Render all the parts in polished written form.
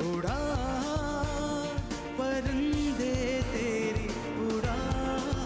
उड़ान परिंदे तेरी उड़ान।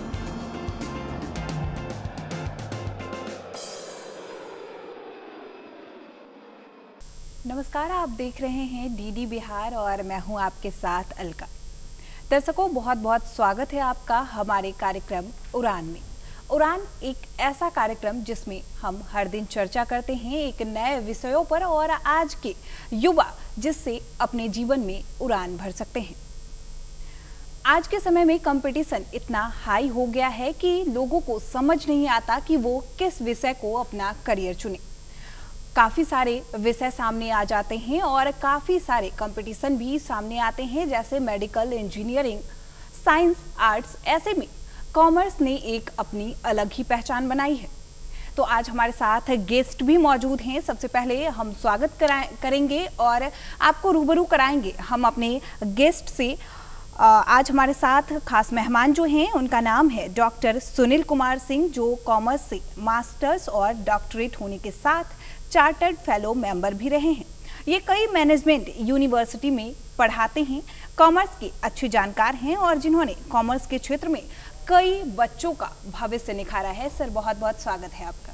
नमस्कार, आप देख रहे हैं डीडी बिहार और मैं हूं आपके साथ अलका। दर्शकों, बहुत बहुत स्वागत है आपका हमारे कार्यक्रम उड़ान में। उड़ान एक ऐसा कार्यक्रम जिसमें हम हर दिन चर्चा करते हैं एक नए विषयों पर और आज के युवा जिससे अपने जीवन में उड़ान भर सकते हैं। आज के समय में कंपटीशन इतना हाई हो गया है कि लोगों को समझ नहीं आता कि वो किस विषय को अपना करियर चुने। काफ़ी सारे विषय सामने आ जाते हैं और काफ़ी सारे कंपटीशन भी सामने आते हैं, जैसे मेडिकल, इंजीनियरिंग, साइंस, आर्ट्स। ऐसे में कॉमर्स ने एक अपनी अलग ही पहचान बनाई है। तो आज हमारे साथ गेस्ट भी मौजूद हैं। सबसे पहले हम स्वागत करेंगे और आपको रूबरू कराएंगे हम अपने गेस्ट से। आज हमारे साथ खास मेहमान जो हैं उनका नाम है डॉक्टर सुनील कुमार सिंह, जो कॉमर्स से मास्टर्स और डॉक्टरेट होने के साथ चार्टर्ड फेलो मेंबर भी रहे हैं। ये कई मैनेजमेंट यूनिवर्सिटी में पढ़ाते हैं, कॉमर्स के अच्छे जानकार हैं और जिन्होंने कॉमर्स के क्षेत्र में कई बच्चों का भविष्य निखारा है। सर, बहुत बहुत स्वागत है आपका।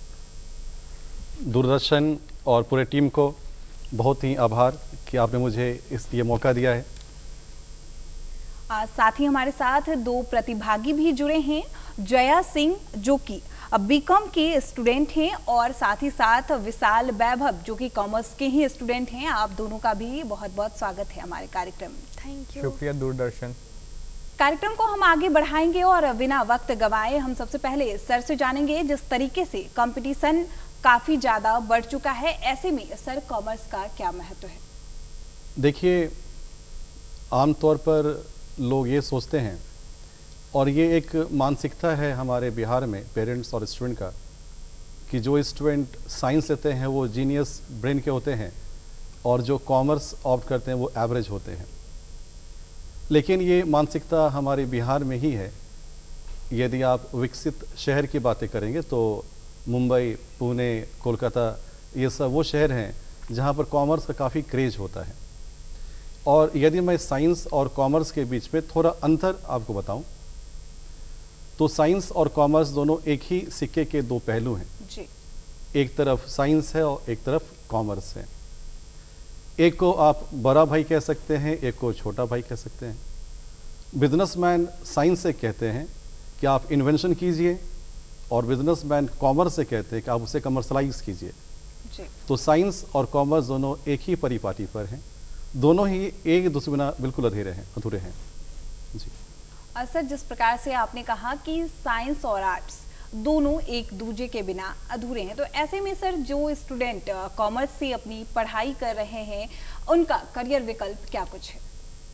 दूरदर्शन और पूरे टीम को बहुत ही आभार कि आपने मुझे ये मौका दिया है। साथ ही हमारे साथ दो प्रतिभागी भी जुड़े हैं। जया सिंह, जो कि बीकॉम के स्टूडेंट हैं, और साथ ही साथ विशाल वैभव, जो कि कॉमर्स के ही स्टूडेंट हैं। आप दोनों का भी बहुत बहुत स्वागत है हमारे कार्यक्रम में। Thank you. शुक्रिया दूरदर्शन। कार्यक्रम को हम आगे बढ़ाएंगे और बिना वक्त गवाए हम सबसे पहले सर से जानेंगे, जिस तरीके से कंपटीशन काफी ज्यादा बढ़ चुका है, ऐसे में सर कॉमर्स का क्या महत्व है? देखिए, आमतौर पर लोग ये सोचते हैं, और ये एक मानसिकता है हमारे बिहार में पेरेंट्स और स्टूडेंट का, कि जो स्टूडेंट साइंस लेते हैं वो जीनियस ब्रेन के होते हैं और जो कॉमर्स ऑप्ट करते हैं वो एवरेज होते हैं। लेकिन ये मानसिकता हमारे बिहार में ही है। यदि आप विकसित शहर की बातें करेंगे तो मुंबई, पुणे, कोलकाता, ये सब वो शहर हैं जहाँ पर कॉमर्स का काफ़ी क्रेज होता है। और यदि मैं साइंस और कॉमर्स के बीच में थोड़ा अंतर आपको बताऊं, तो साइंस और कॉमर्स दोनों एक ही सिक्के के दो पहलू हैं जी। एक तरफ साइंस है और एक तरफ कॉमर्स है। एक को आप बड़ा भाई कह सकते हैं, एक को छोटा भाई कह सकते हैं। बिजनेसमैन साइंस से कहते हैं कि आप इन्वेंशन कीजिए, और बिजनेसमैन कॉमर्स से कहते हैं कि आप उसे कमर्शलाइज कीजिए। तो साइंस और कॉमर्स दोनों एक ही परिपाटी पर हैं, दोनों ही एक दूसरे बिना बिल्कुल अधूरे हैं जी। सर, जिस प्रकार से आपने कहा कि साइंस और आर्ट्स दोनों एक दूसरे के बिना अधूरे हैं, तो ऐसे में सर जो स्टूडेंट कॉमर्स से अपनी पढ़ाई कर रहे हैं उनका करियर विकल्प क्या कुछ है?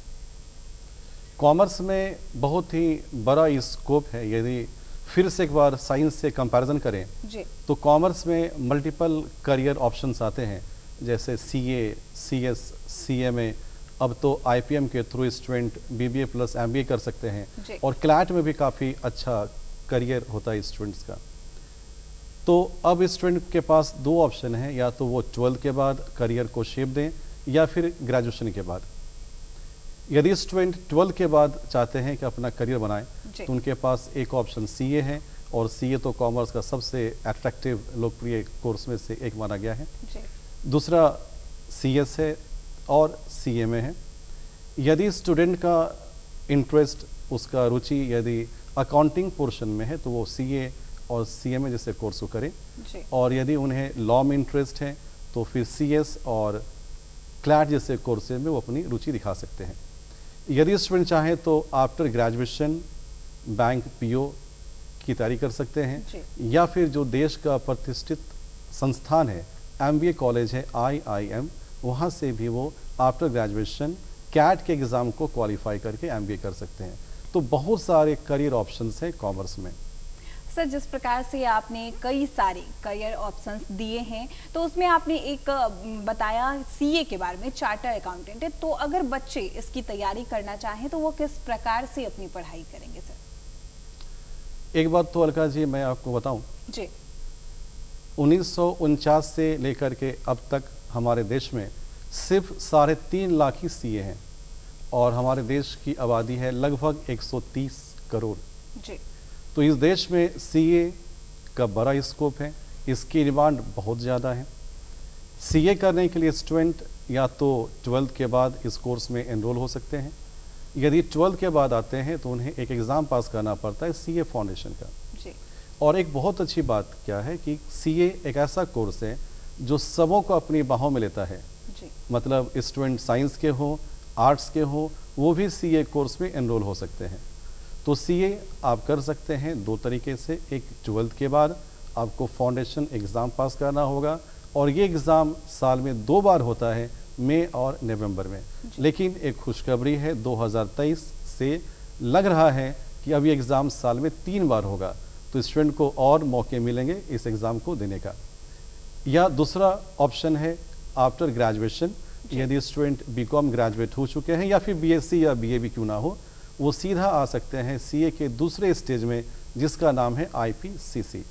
कॉमर्स में बहुत ही बड़ा स्कोप है। यदि फिर से एक बार साइंस से कंपैरिजन करें जी, तो कॉमर्स में मल्टीपल करियर ऑप्शंस आते हैं, जैसे सीए, सीएस, सीएमए। अब तो आईपीएम के through student BBA plus MBA कर सकते हैं, और क्लैट में भी काफ़ी अच्छा करियर होता है स्टूडेंट्स का। तो अब स्टूडेंट के पास दो ऑप्शन हैं, या तो वो 12th के बाद करियर को शेप दें या फिर ग्रेजुएशन के बाद। यदि स्टूडेंट 12th के बाद चाहते हैं कि अपना करियर बनाएं, तो उनके पास एक ऑप्शन सीए है, और सीए तो कॉमर्स का सबसे अट्रैक्टिव लोकप्रिय कोर्स में से एक माना गया है। दूसरा सीएस है और सीएमए है। यदि स्टूडेंट का इंटरेस्ट, उसका रुचि यदि अकाउंटिंग पोर्शन में है तो वो सीए और सीएमए जैसे कोर्स को करें, और यदि उन्हें लॉ में इंटरेस्ट है तो फिर सीएस और क्लैट जैसे कोर्सेज में वो अपनी रुचि दिखा सकते हैं। यदि स्टूडेंट चाहें तो आफ्टर ग्रेजुएशन बैंक पीओ की तैयारी कर सकते हैं, या फिर जो देश का प्रतिष्ठित संस्थान है, एमबीए कॉलेज है IIM, वहाँ से भी वो आफ्टर ग्रेजुएशन कैट के एग्ज़ाम को क्वालिफाई करके एमबीए कर सकते हैं। तो बहुत सारे करियर ऑप्शंस हैं कॉमर्स में। सर, जिस प्रकार से आपने कई सारे करियर ऑप्शंस दिए हैं, तो उसमें आपने एक बताया सीए के बारे में, चार्टर अकाउंटेंट है। तो अगर बच्चे इसकी तैयारी करना चाहें तो वो किस प्रकार से अपनी पढ़ाई करेंगे सर? एक बात तो अलका जी मैं आपको बताऊं जी, 1949 से लेकर के अब तक हमारे देश में सिर्फ 3.5 लाख ही सीए हैं और हमारे देश की आबादी है लगभग 130 करोड़। जी। तो इस देश में सीए का बड़ा स्कोप है, इसकी डिमांड बहुत ज़्यादा है। सीए करने के लिए स्टूडेंट या तो 12th के बाद इस कोर्स में एनरोल हो सकते हैं। यदि 12th के बाद आते हैं तो उन्हें एक एग्ज़ाम पास करना पड़ता है सीए फाउंडेशन का। जी। और एक बहुत अच्छी बात क्या है कि सीए एक ऐसा कोर्स है जो सबों को अपनी बाहों में लेता है। जी। मतलब स्टूडेंट साइंस के हो, आर्ट्स के हो, वो भी सीए कोर्स में एनरोल हो सकते हैं। तो सीए आप कर सकते हैं 2 तरीके से। एक 12th के बाद आपको फाउंडेशन एग्ज़ाम पास करना होगा और ये एग्ज़ाम साल में 2 बार होता है, मई और नवंबर में। लेकिन एक खुशखबरी है, 2023 से लग रहा है कि अब ये एग्ज़ाम साल में 3 बार होगा, तो स्टूडेंट को और मौके मिलेंगे इस एग्ज़ाम को देने का। या दूसरा ऑप्शन है आफ्टर ग्रेजुएशन, यदि स्टूडेंट बीकॉम ग्रेजुएट हो चुके हैं या फिर बीएससी या बीए भी क्यों ना हो, वो सीधा आ सकते हैं सीए के दूसरे स्टेज में जिसका नाम है आईपीसीसी।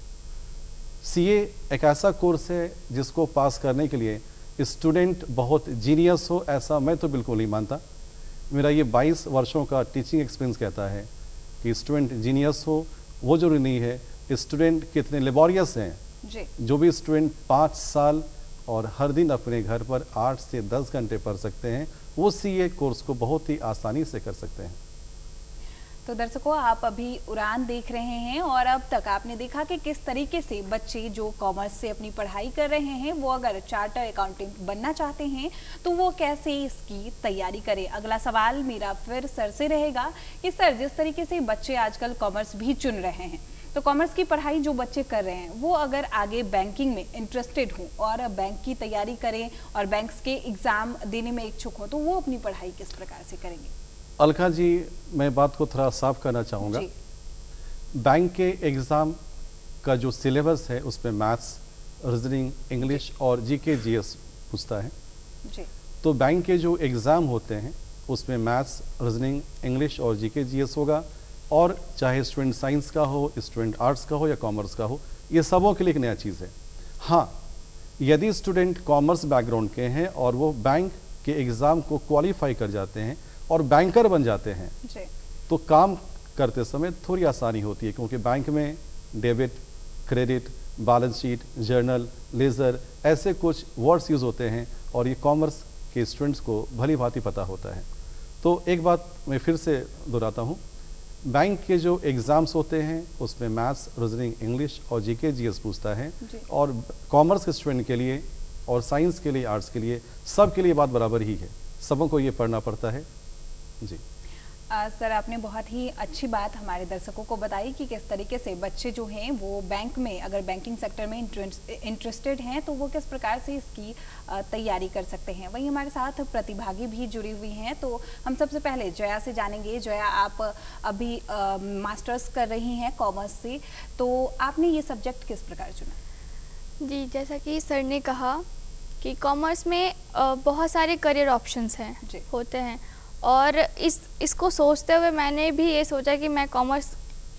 सीए एक ऐसा कोर्स है जिसको पास करने के लिए स्टूडेंट बहुत जीनियस हो, ऐसा मैं तो बिल्कुल नहीं मानता। मेरा ये 22 वर्षों का टीचिंग एक्सपीरियंस कहता है कि स्टूडेंट जीनियस हो वो जरूरी नहीं है, स्टूडेंट कितने लेबोरियस हैं। जी। जो भी स्टूडेंट 5 साल और हर दिन अपने घर पर 8 से 10 घंटे पढ़ सकते हैं, वो सीए कोर्स को बहुत ही आसानी से कर सकते हैं। तो दर्शकों, आप अभी उड़ान देख रहे हैं और अब तक आपने देखा कि किस तरीके से बच्चे जो कॉमर्स से अपनी पढ़ाई कर रहे हैं वो अगर चार्टर अकाउंटेंट बनना चाहते हैं तो वो कैसे इसकी तैयारी करें। अगला सवाल मेरा फिर सर से रहेगा कि सर, जिस तरीके से बच्चे आजकल कॉमर्स भी चुन रहे हैं, तो कॉमर्स की पढ़ाई जो बच्चे कर रहे हैं वो अगर आगे बैंकिंग में इंटरेस्टेड हों और बैंक की तैयारी करें और बैंक्स के एग्ज़ाम देने में इच्छुक हों, तो वो अपनी पढ़ाई किस प्रकार से करेंगे? अलका जी, मैं बात को थोड़ा साफ करना चाहूँगा। बैंक के एग्ज़ाम का जो सिलेबस है उसमें मैथ्स, रीजनिंग, इंग्लिश और जीके जीएस पूछता है। जी। तो बैंक के जो एग्ज़ाम होते हैं उसमें मैथ्स, रीजनिंग, इंग्लिश और जीके जीएस होगा, और चाहे स्टूडेंट साइंस का हो, स्टूडेंट आर्ट्स का हो या कॉमर्स का हो, ये सबों के लिए एक नया चीज़ है। हाँ, यदि स्टूडेंट कॉमर्स बैकग्राउंड के हैं और वो बैंक के एग्ज़ाम को क्वालिफाई कर जाते हैं और बैंकर बन जाते हैं जी। तो काम करते समय थोड़ी आसानी होती है, क्योंकि बैंक में debit, credit, balance sheet, journal, ledger ऐसे कुछ वर्ड्स यूज़ होते हैं और ये कॉमर्स के स्टूडेंट्स को भली भांति पता होता है। तो एक बात मैं फिर से दोहराता हूँ, बैंक के जो एग्ज़ाम्स होते हैं उसमें मैथ्स, रीजनिंग, इंग्लिश और जीके जीएस पूछता है, और कॉमर्स के स्टूडेंट के लिए और साइंस के लिए, आर्ट्स के लिए, सब के लिए बात बराबर ही है, सबों को ये पढ़ना पड़ता है। जी। सर, आपने बहुत ही अच्छी बात हमारे दर्शकों को बताई कि किस तरीके से बच्चे जो हैं वो बैंक में, अगर बैंकिंग सेक्टर में इंटरेस्टेड हैं तो वो किस प्रकार से इसकी तैयारी कर सकते हैं। वहीं हमारे साथ प्रतिभागी भी जुड़ी हुई हैं, तो हम सबसे पहले जया से जानेंगे। जया, आप अभी मास्टर्स कर रही हैं कॉमर्स से, तो आपने ये सब्जेक्ट किस प्रकार चुना? जी, जैसा कि सर ने कहा कि कॉमर्स में बहुत सारे करियर ऑप्शंस हैं होते हैं, और इसको सोचते हुए मैंने भी ये सोचा कि मैं कॉमर्स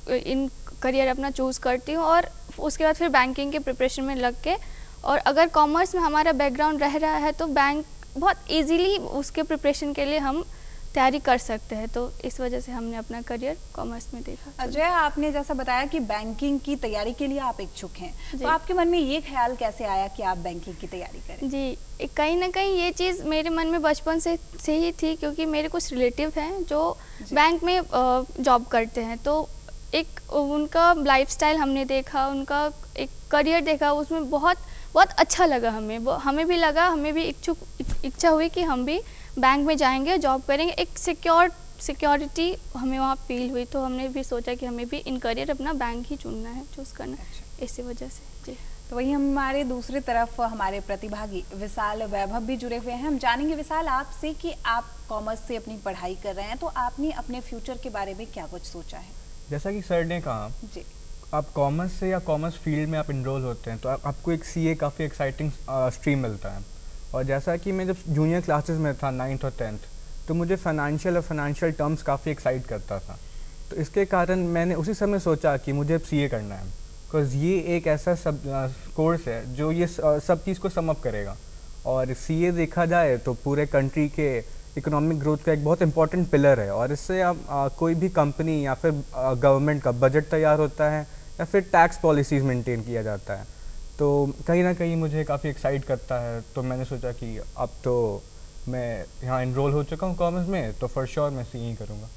इन करियर अपना चूज़ करती हूँ, और उसके बाद फिर बैंकिंग के प्रिपरेशन में लग के, और अगर कॉमर्स में हमारा बैकग्राउंड रह रहा है तो बैंक बहुत इजीली उसके प्रिपरेशन के लिए हम तैयारी कर सकते हैं। तो इस वजह से हमने अपना करियर कॉमर्स में देखा। अजय, आपने जैसा बताया कि बैंकिंग की तैयारी के लिए आप इच्छुक हैं, तो आपके मन में ये ख्याल कैसे आया कि आप बैंकिंग की तैयारी करें? जी, कहीं ना कहीं ये चीज़ मेरे मन में बचपन से ही थी, क्योंकि मेरे कुछ रिलेटिव हैं जो बैंक में जॉब करते हैं, तो एक उनका लाइफस्टाइल हमने देखा, उनका एक करियर देखा, उसमें बहुत अच्छा लगा हमें भी लगा, हमें भी इच्छा हुई कि हम भी बैंक में जाएंगे, जॉब करेंगे, एक सिक्योरिटी हमें वहाँ फील हुई, तो हमने भी सोचा कि हमें भी इन करियर अपना बैंक ही चुनना है, चूज़ करना है। इसी वजह से। जी। तो वही हमारे दूसरी तरफ हमारे प्रतिभागी विशाल वैभव भी जुड़े हुए हैं। हम जानेंगे विशाल आपसे कि आप कॉमर्स से अपनी पढ़ाई कर रहे हैं, तो आपने अपने फ्यूचर के बारे में क्या कुछ सोचा है? जैसा कि सर ने कहा, जी, आप कॉमर्स से या कॉमर्स फील्ड में आप इनरोल होते हैं तो आपको एक सीए काफ़ी एक्साइटिंग स्ट्रीम मिलता है। और जैसा कि मैं जब जूनियर क्लासेस में था 9th और 10th, तो मुझे फाइनेंशियल टर्म्स काफ़ी एक्साइट करता था, तो इसके कारण मैंने उसी समय सोचा कि मुझे अब सीए करना है, बिकॉज ये एक ऐसा कोर्स है जो ये सब चीज़ को सम अप करेगा। और सीए देखा जाए तो पूरे कंट्री के इकोनॉमिक ग्रोथ का एक बहुत इंपॉर्टेंट पिलर है, और इससे आप कोई भी कंपनी या फिर गवर्नमेंट का बजट तैयार होता है या फिर टैक्स पॉलिसीज़ मेंटेन किया जाता है। तो कहीं ना कहीं मुझे काफ़ी एक्साइट करता है, तो मैंने सोचा कि अब तो मैं यहाँ इनरोल हो चुका हूँ कॉमर्स में, तो फॉर श्योर मैं सीए करूँगा।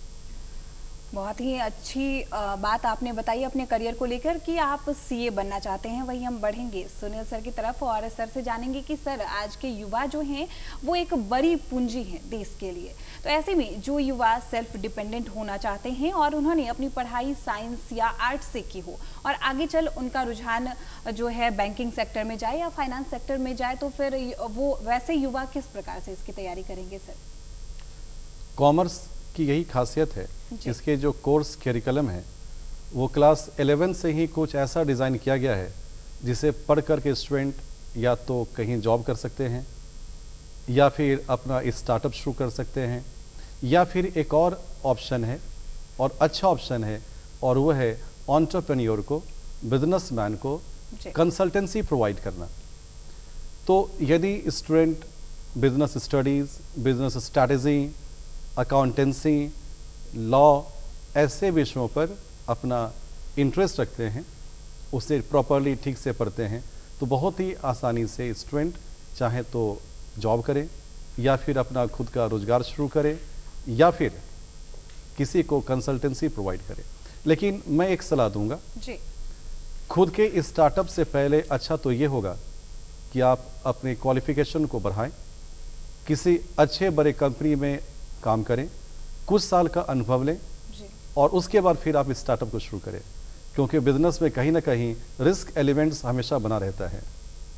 बहुत ही अच्छी बात आपने बताई अपने करियर को लेकर कि आप सीए बनना चाहते हैं। वही हम बढ़ेंगे सुनील सर की तरफ और सर से जानेंगे कि सर आज के युवा जो हैं वो एक बड़ी पूंजी है देश के लिए। तो ऐसे में जो युवा सेल्फ डिपेंडेंट होना चाहते हैं और उन्होंने अपनी पढ़ाई साइंस या आर्ट से की हो और आगे चल उनका रुझान जो है बैंकिंग सेक्टर में जाए या फाइनेंस सेक्टर में जाए, तो फिर वो वैसे युवा किस प्रकार से इसकी तैयारी करेंगे सर? कॉमर्स की यही खासियत है, इसके जो कोर्स करिकुलम है वो क्लास 11 से ही कुछ ऐसा डिज़ाइन किया गया है जिसे पढ़ कर के स्टूडेंट या तो कहीं जॉब कर सकते हैं या फिर अपना स्टार्टअप शुरू कर सकते हैं, या फिर एक और ऑप्शन है और अच्छा ऑप्शन है, और वो है एंटरप्रेन्योर को, बिजनेसमैन को कंसल्टेंसी प्रोवाइड करना। तो यदि student business studies, business strategy, accountancy, law ऐसे विषयों पर अपना इंटरेस्ट रखते हैं, उसे प्रॉपरली ठीक से पढ़ते हैं, तो बहुत ही आसानी से स्टूडेंट चाहे तो जॉब करें या फिर अपना खुद का रोजगार शुरू करें या फिर किसी को कंसल्टेंसी प्रोवाइड करें। लेकिन मैं एक सलाह दूंगा जी, खुद के स्टार्टअप से पहले अच्छा तो ये होगा कि आप अपने क्वालिफिकेशन को बढ़ाएं, किसी अच्छे बड़े कंपनी में काम करें, कुछ साल का अनुभव लें जी। और उसके बाद फिर आप स्टार्टअप को शुरू करें, क्योंकि बिजनेस में कहीं ना कहीं रिस्क एलिमेंट्स हमेशा बना रहता है।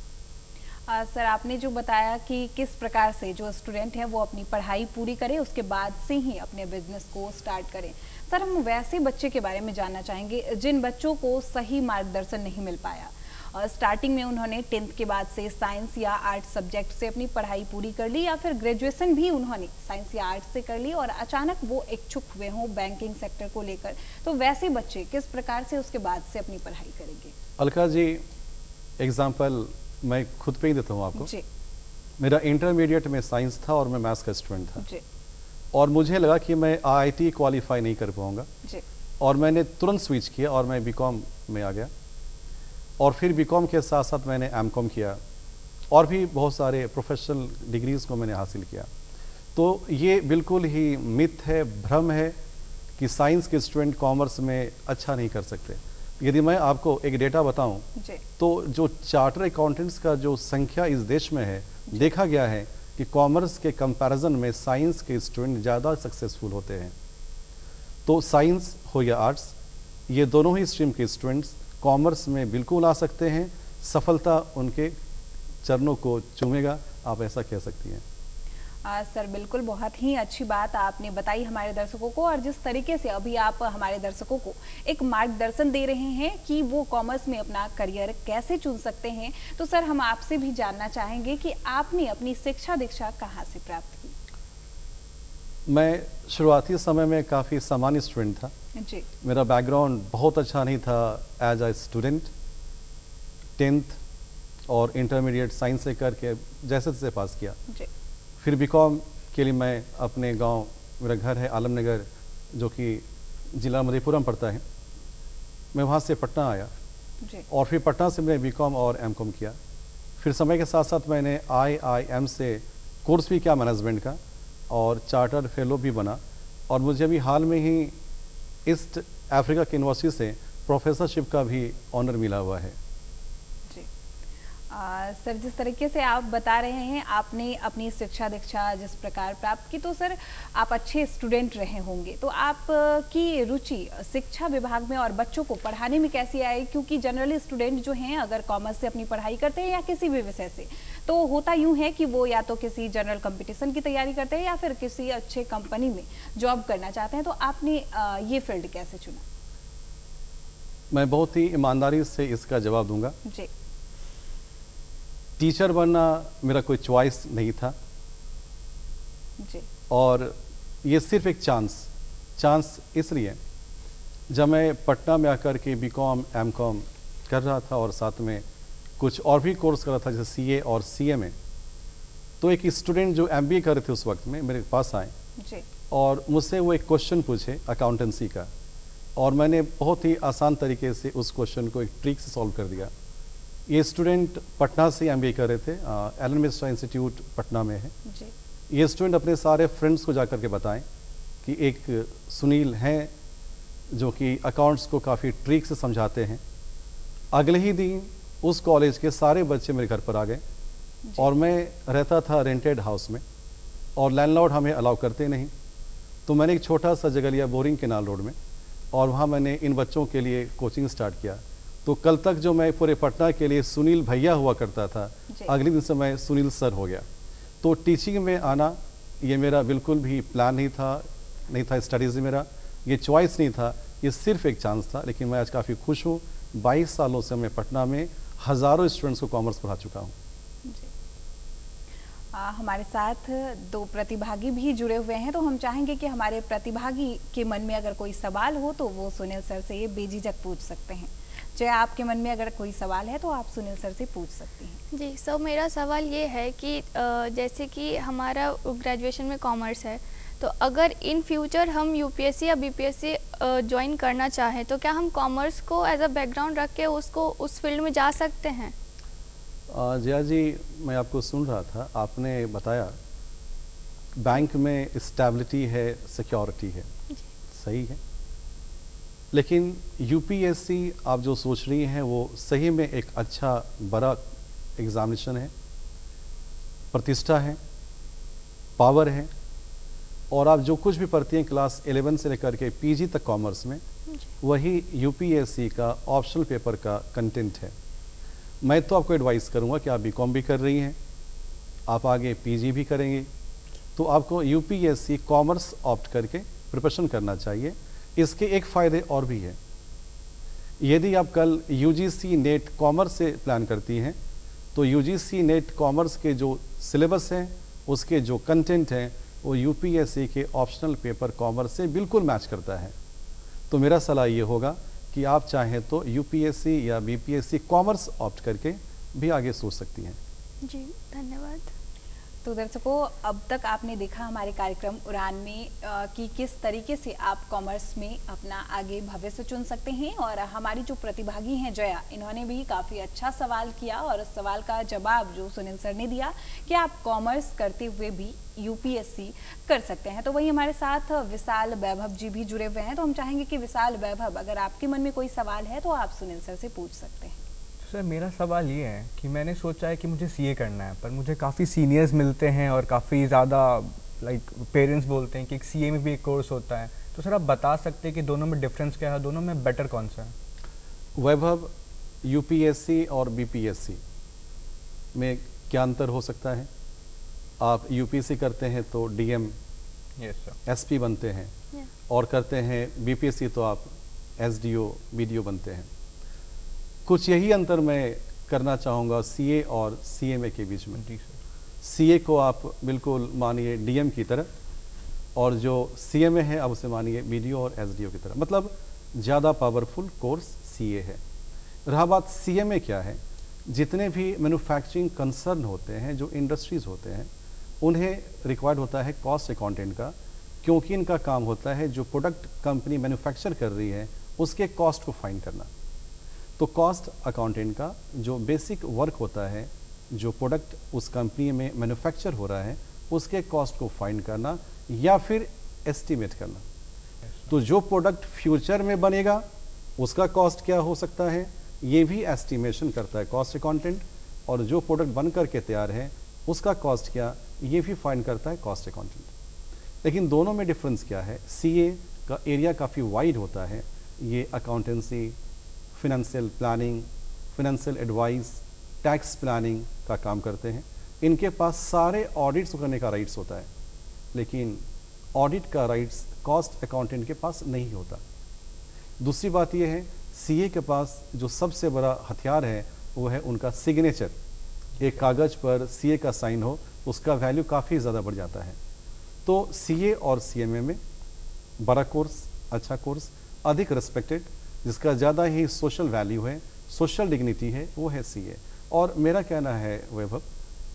सर आपने जो बताया कि किस प्रकार से जो स्टूडेंट है वो अपनी पढ़ाई पूरी करे उसके बाद से ही अपने बिजनेस को स्टार्ट करें। सर हम वैसे बच्चे के बारे में जानना चाहेंगे जिन बच्चों को सही मार्गदर्शन नहीं मिल पाया। स्टार्टिंग में उन्होंने 10th के बाद से साइंस या आर्ट सब्जेक्ट से अपनी पढ़ाई पूरी कर ली या फिर ग्रेजुएशन भी उन्होंने साइंस या आर्ट से कर ली और अचानक वो इच्छुक हुए हों बैंकिंग सेक्टर को लेकर, तो वैसे बच्चे किस प्रकार से उसके बाद से अपनी पढ़ाई करेंगे? अलका जी, एग्जाम्पल मैं खुद पे ही देता हूँ आपको जी। मेरा इंटरमीडिएट में साइंस था और मैं मैथ्स का स्टूडेंट था जी। और मुझे लगा कि मैं IIT क्वालिफाई नहीं कर पाऊँगा जी। और मैंने तुरंत स्विच किया और मैं बीकॉम में आ गया और फिर बीकॉम के साथ साथ मैंने एमकॉम किया और भी बहुत सारे प्रोफेशनल डिग्रीज़ को मैंने हासिल किया। तो ये बिल्कुल ही मिथ है, भ्रम है कि साइंस के स्टूडेंट कॉमर्स में अच्छा नहीं कर सकते। यदि मैं आपको एक डेटा बताऊं तो जो चार्टर अकाउंटेंट्स का जो संख्या इस देश में है, देखा गया है कि कॉमर्स के कंपैरिजन में साइंस के स्टूडेंट ज़्यादा सक्सेसफुल होते हैं। तो साइंस हो या आर्ट्स, ये दोनों ही स्ट्रीम के स्टूडेंट्स कॉमर्स में बिल्कुल आ सकते हैं, सफलता उनके चरणों को चूमेगा, आप ऐसा कह सकती हैं। सर बिल्कुल बहुत ही अच्छी बात आपने बताई हमारे दर्शकों को, और जिस तरीके से अभी आप हमारे दर्शकों को एक मार्गदर्शन दे रहे हैं कि वो कॉमर्स में अपना करियर कैसे चुन सकते हैं, तो सर हम आपसे भी जानना चाहेंगे कि आपने अपनी शिक्षा दीक्षा कहाँ से प्राप्त की? मैं शुरुआती समय में काफ़ी सामान्य स्टूडेंट था जी। मेरा बैकग्राउंड बहुत अच्छा नहीं था एज अ स्टूडेंट। 10th और इंटरमीडिएट साइंस से करके जैसे तैसे पास किया जी। फिर बीकॉम के लिए मैं अपने गांव, मेरा घर है आलमनगर जो कि जिला मधेपुरा में पड़ता है, मैं वहाँ से पटना आया जी। और फिर पटना से मैंने बीकॉम और एमकॉम किया। फिर समय के साथ साथ मैंने IIM से कोर्स भी किया मैनेजमेंट का और चार्टर्ड फेलो भी बना, और मुझे अभी हाल में ही ईस्ट अफ्रीका की यूनिवर्सिटी से प्रोफेसरशिप का भी ऑनर मिला हुआ है। जी। सर जिस तरीके से आप बता रहे हैं आपने अपनी शिक्षा दीक्षा जिस प्रकार प्राप्त की, तो सर आप अच्छे स्टूडेंट रहे होंगे, तो आपकी रुचि शिक्षा विभाग में और बच्चों को पढ़ाने में कैसी आई? क्योंकि जनरली स्टूडेंट जो हैं अगर कॉमर्स से अपनी पढ़ाई करते हैं या किसी भी विषय से, तो होता यूं है कि वो या तो किसी जनरल कंपटीशन की तैयारी करते हैं या फिर किसी अच्छे कंपनी में जॉब करना चाहते हैं, तो आपने ये फील्ड कैसे चुना? मैं बहुत ही ईमानदारी से इसका जवाब दूंगा। जी। टीचर बनना मेरा कोई चॉइस नहीं था जी। और ये सिर्फ एक चांस इसलिए जब मैं पटना में आकर के बीकॉम एमकॉम कर रहा था और साथ में कुछ और भी कोर्स कर रहा था जैसे CA और CA में, तो एक स्टूडेंट जो MBA कर रहे थे उस वक्त में मेरे पास आए जी। और मुझसे वो एक क्वेश्चन पूछे अकाउंटेंसी का, और मैंने बहुत ही आसान तरीके से उस क्वेश्चन को एक ट्रिक से सॉल्व कर दिया। ये स्टूडेंट पटना से MBA कर रहे थे, एलन मिश्रा इंस्टीट्यूट पटना में है जी। ये स्टूडेंट अपने सारे फ्रेंड्स को जाकर के बताएं कि एक सुनील हैं जो कि अकाउंट्स को काफ़ी ट्रिक से समझाते हैं। अगले ही दिन उस कॉलेज के सारे बच्चे मेरे घर पर आ गए, और मैं रहता था रेंटेड हाउस में और लैंडलॉर्ड हमें अलाउ करते नहीं, तो मैंने एक छोटा सा जगह लिया बोरिंग केनाल रोड में, और वहाँ मैंने इन बच्चों के लिए कोचिंग स्टार्ट किया। तो कल तक जो मैं पूरे पटना के लिए सुनील भैया हुआ करता था, अगले दिन से मैं सुनील सर हो गया। तो टीचिंग में आना ये मेरा बिल्कुल भी प्लान नहीं था स्टडीज़ मेरा, ये चॉइस नहीं था, ये सिर्फ एक चांस था। लेकिन मैं आज काफ़ी खुश हूँ, 22 सालों से मैं पटना में हज़ारों स्टूडेंट्स को कॉमर्स पढ़ा चुका हूँ। हमारे साथ 2 प्रतिभागी भी जुड़े हुए हैं, तो हम चाहेंगे कि हमारे प्रतिभागी के मन में अगर कोई सवाल हो तो वो सुनील सर से ये बेझिझक पूछ सकते हैं। चाहे आपके मन में अगर कोई सवाल है तो आप सुनील सर से पूछ सकती हैं। जी सर, मेरा सवाल ये है कि जैसे कि हमारा ग्रेजुएशन में कॉमर्स है, तो अगर इन फ्यूचर हम UPSC या BPSC ज्वाइन करना चाहें तो क्या हम कॉमर्स को एज अ बैकग्राउंड रख के उसको उस फील्ड में जा सकते हैं? जया जी, मैं आपको सुन रहा था, आपने बताया बैंक में स्टेबिलिटी है, सिक्योरिटी है, सही है, लेकिन UPSC आप जो सोच रही हैं वो सही में एक अच्छा बड़ा एग्जामिनेशन है, प्रतिष्ठा है, पावर है, और आप जो कुछ भी पढ़ती हैं क्लास 11 से लेकर के PG तक कॉमर्स में, वही UPSC का ऑप्शनल पेपर का कंटेंट है। मैं तो आपको एडवाइस करूंगा कि आप BCom भी कर रही हैं, आप आगे PG भी करेंगे, तो आपको UPSC कॉमर्स ऑप्ट करके प्रिपरेशन करना चाहिए। इसके एक फ़ायदे और भी है, यदि आप कल UGC नेट कॉमर्स से प्लान करती हैं तो UGC नेट कॉमर्स के जो सिलेबस हैं, उसके जो कंटेंट हैं, वो UPSC के ऑप्शनल पेपर कॉमर्स से बिल्कुल मैच करता है। तो मेरा सलाह ये होगा कि आप चाहें तो UPSC या BPSC कॉमर्स ऑप्ट करके भी आगे सोच सकती हैं। जी धन्यवाद। तो दर्शकों, अब तक आपने देखा हमारे कार्यक्रम उड़ान में कि किस तरीके से आप कॉमर्स में अपना आगे भविष्य चुन सकते हैं, और हमारी जो प्रतिभागी हैं जया, इन्होंने भी काफ़ी अच्छा सवाल किया, और उस सवाल का जवाब जो सुनील सर ने दिया कि आप कॉमर्स करते हुए भी UPSC कर सकते हैं। तो वही हमारे साथ विशाल वैभव जी भी जुड़े हुए हैं, तो हम चाहेंगे कि विशाल वैभव, अगर आपके मन में कोई सवाल है तो आप सुनील सर से पूछ सकते हैं। सर, मेरा सवाल ये है कि मैंने सोचा है कि मुझे CA करना है, पर मुझे काफ़ी सीनियर्स मिलते हैं और काफ़ी ज़्यादा पेरेंट्स बोलते हैं कि CA में भी एक कोर्स होता है, तो सर आप बता सकते हैं कि दोनों में डिफरेंस क्या है, दोनों में बेटर कौन सा है? वैभव, UPSC और BPSC में क्या अंतर हो सकता है? आप UPSC करते हैं तो DM यस सर, SP बनते हैं, और करते हैं BPSC तो आप SDO BDO बनते हैं। कुछ यही अंतर मैं करना चाहूँगा CA और CMA के बीच में। जी सर। CA को आप बिल्कुल मानिए DM की तरह, और जो CMA है आप उसे मानिए BDO और SDO की तरह, मतलब ज़्यादा पावरफुल कोर्स CA है। रहा बात CMA क्या है, जितने भी मैन्युफैक्चरिंग कंसर्न होते हैं, जो इंडस्ट्रीज़ होते हैं, उन्हें रिक्वायर्ड होता है कॉस्ट अकाउंटेंट का, क्योंकि इनका काम होता है जो प्रोडक्ट कंपनी मैन्युफैक्चर कर रही है उसके कॉस्ट को फाइंड करना। तो कॉस्ट अकाउंटेंट का जो बेसिक वर्क होता है, जो प्रोडक्ट उस कंपनी में मैन्युफैक्चर हो रहा है उसके कॉस्ट को फाइंड करना या फिर एस्टिमेट करना। तो जो प्रोडक्ट फ्यूचर में बनेगा उसका कॉस्ट क्या हो सकता है, ये भी एस्टिमेशन करता है कॉस्ट अकाउंटेंट, और जो प्रोडक्ट बन करके तैयार है उसका कॉस्ट क्या, ये भी फाइंड करता है कॉस्ट अकाउंटेंट। लेकिन दोनों में डिफरेंस क्या है, CA का एरिया काफ़ी वाइड होता है, ये accountancy, financial planning, financial advice, tax planning का काम करते हैं। इनके पास सारे ऑडिट्स करने का राइट्स होता है, लेकिन ऑडिट का राइट्स कॉस्ट अकाउंटेंट के पास नहीं होता। दूसरी बात यह है, CA के पास जो सबसे बड़ा हथियार है वो है उनका सिग्नेचर। एक कागज़ पर CA का साइन हो, उसका वैल्यू काफ़ी ज़्यादा बढ़ जाता है। तो CA और CMA में बड़ा कोर्स, अच्छा कोर्स, अधिक रिस्पेक्टेड, जिसका ज़्यादा ही सोशल वैल्यू है, सोशल डिग्निटी है, वो है CA। और मेरा कहना है वैभव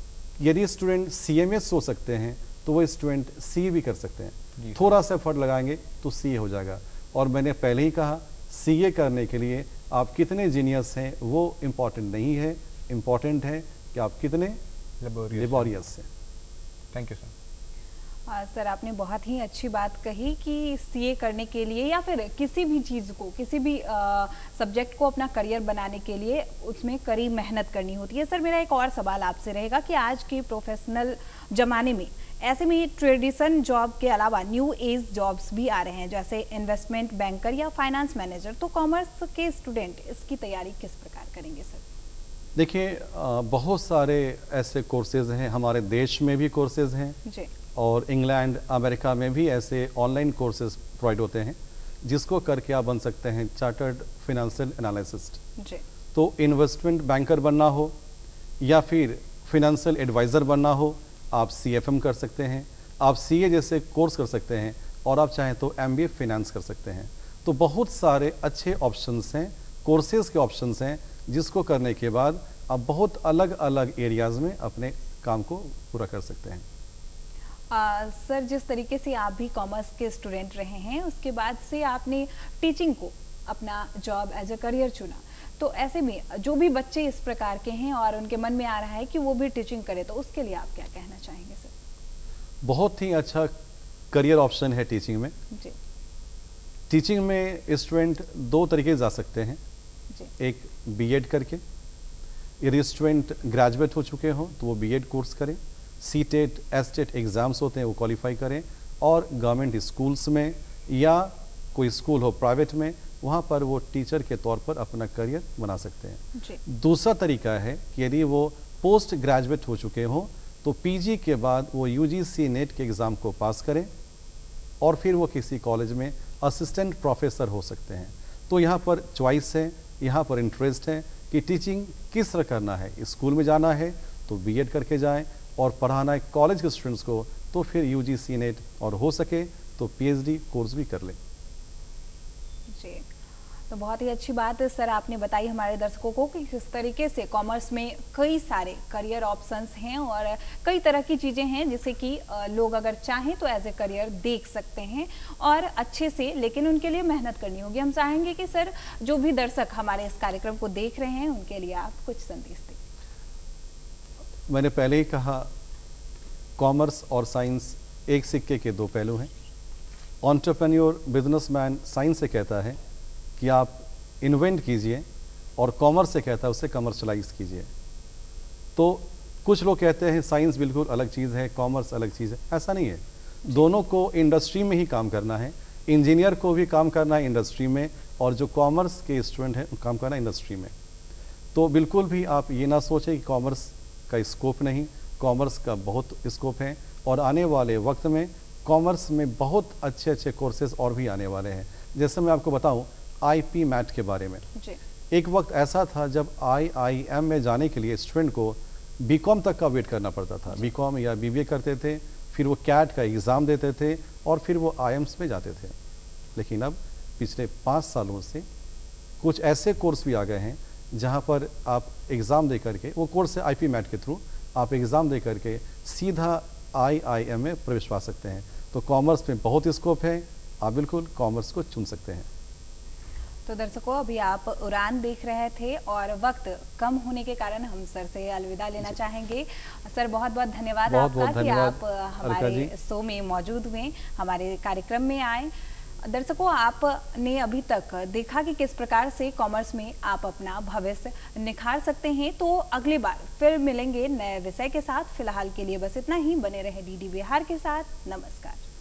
यदि स्टूडेंट CA में सोच सकते हैं तो वो स्टूडेंट CA भी कर सकते हैं। थोड़ा सा एफर्ट लगाएंगे तो CA हो जाएगा। और मैंने पहले ही कहा, CA करने के लिए आप कितने जीनियस हैं वो इम्पॉर्टेंट नहीं है, इम्पॉर्टेंट है कि आप कितने लेबोरियस हैं। Thank you sir. सर आपने बहुत ही अच्छी बात कही कि CA करने के लिए या फिर किसी भी चीज़ को, किसी भी सब्जेक्ट को अपना करियर बनाने के लिए उसमें कड़ी मेहनत करनी होती है। सर मेरा एक और सवाल आपसे रहेगा कि आज के प्रोफेशनल ज़माने में ऐसे में ट्रेडिशन जॉब के अलावा न्यू एज जॉब्स भी आ रहे हैं, जैसे इन्वेस्टमेंट बैंकर या फाइनेंस मैनेजर, तो कॉमर्स के स्टूडेंट इसकी तैयारी किस प्रकार करेंगे सर? देखिए, बहुत सारे ऐसे कोर्सेज हैं, हमारे देश में भी कोर्सेज हैं जी, और इंग्लैंड अमेरिका में भी ऐसे ऑनलाइन कोर्सेज प्रोवाइड होते हैं जिसको करके आप बन सकते हैं चार्टर्ड फाइनेंशियल एनालिसिस्ट। जी, तो इन्वेस्टमेंट बैंकर बनना हो या फिर फाइनेंशियल एडवाइज़र बनना हो, आप CFM कर सकते हैं, आप CA जैसे कोर्स कर सकते हैं, और आप चाहें तो MBA फाइनेंस कर सकते हैं। तो बहुत सारे अच्छे ऑप्शंस हैं, कोर्सेज के ऑप्शंस हैं, जिसको करने के बाद आप बहुत अलग अलग एरियाज़ में अपने काम को पूरा कर सकते हैं। सर जिस तरीके से आप भी कॉमर्स के स्टूडेंट रहे हैं, उसके बाद से आपने टीचिंग को अपना जॉब एज ए करियर चुना, तो ऐसे में जो भी बच्चे इस प्रकार के हैं और उनके मन में आ रहा है कि वो भी टीचिंग करे, तो उसके लिए आप क्या कहना चाहेंगे सर? बहुत ही अच्छा करियर ऑप्शन है टीचिंग में। जी, टीचिंग में स्टूडेंट 2 तरीके जा सकते हैं। जी, एक B.Ed करके, यदि स्टूडेंट ग्रेजुएट हो चुके हों तो वो B.Ed कोर्स करें, C.TET, S.TET एग्ज़ाम्स होते हैं वो क्वालिफाई करें, और गवर्नमेंट स्कूल्स में या कोई स्कूल हो प्राइवेट में, वहाँ पर वो टीचर के तौर पर अपना करियर बना सकते हैं। जी, दूसरा तरीका है कि यदि वो पोस्ट ग्रेजुएट हो चुके हों तो PG के बाद वो UGC नेट के एग्ज़ाम को पास करें और फिर वो किसी कॉलेज में असिस्टेंट प्रोफेसर हो सकते हैं। तो यहाँ पर चॉइस है, यहाँ पर इंटरेस्ट है कि टीचिंग किस तरह करना है। स्कूल में जाना है तो B.Ed करके जाएं, और पढ़ाना है कॉलेज के स्टूडेंट्स को तो फिर UGC नेट, और हो सके तो PhD कोर्स भी कर लें। जी, तो बहुत ही अच्छी बात है सर आपने बताई हमारे दर्शकों को कि किस तरीके से कॉमर्स में कई सारे करियर ऑप्शंस हैं और कई तरह की चीज़ें हैं जिसे कि लोग अगर चाहें तो एज ए करियर देख सकते हैं और अच्छे से, लेकिन उनके लिए मेहनत करनी होगी। हम चाहेंगे कि सर जो भी दर्शक हमारे इस कार्यक्रम को देख रहे हैं उनके लिए आप कुछ संदेश दें। मैंने पहले ही कहा, कॉमर्स और साइंस एक सिक्के के 2 पहलू हैं। एंटरप्रेन्योर बिजनेसमैन साइंस से कहता है कि आप इन्वेंट कीजिए, और कॉमर्स से कहता है उसे कमर्शलाइज कीजिए। तो कुछ लोग कहते हैं साइंस बिल्कुल अलग चीज़ है, कॉमर्स अलग चीज़ है। ऐसा नहीं है, दोनों को इंडस्ट्री में ही काम करना है। इंजीनियर को भी काम करना है इंडस्ट्री में, और जो कॉमर्स के स्टूडेंट हैं काम करना है इंडस्ट्री में। तो बिल्कुल भी आप ये ना सोचें कि कॉमर्स का स्कोप नहीं, कॉमर्स का बहुत स्कोप है, और आने वाले वक्त में कॉमर्स में बहुत अच्छे अच्छे कोर्सेज और भी आने वाले हैं। जैसे मैं आपको बताऊं IP मैट के बारे में, जी, एक वक्त ऐसा था जब IIM में जाने के लिए स्टूडेंट को BCom तक का वेट करना पड़ता था। BCom या BBA करते थे, फिर वो CAT का एग्ज़ाम देते थे, और फिर वो IIMs में जाते थे। लेकिन अब पिछले 5 सालों से कुछ ऐसे कोर्स भी आ गए हैं जहाँ पर आप एग्ज़ाम दे करके, वो कोर्स है IP मैट के थ्रू, आप एग्ज़ाम दे करके सीधा IIM में प्रवेश पा सकते हैं। तो कॉमर्स में बहुत स्कोप है, आप बिल्कुल कॉमर्स को चुन सकते हैं। तो दर्शकों अभी आप उड़ान देख रहे थे और वक्त कम होने के कारण हम सर से अलविदा लेना चाहेंगे। सर बहुत बहुत धन्यवाद आपका कि आप हमारे शो में मौजूद हुए, हमारे कार्यक्रम में आए। दर्शकों आपने अभी तक देखा कि किस प्रकार से कॉमर्स में आप अपना भविष्य निखार सकते हैं। तो अगली बार फिर मिलेंगे नए विषय के साथ। फिलहाल के लिए बस इतना ही। बने रहे DD बिहार के साथ। नमस्कार।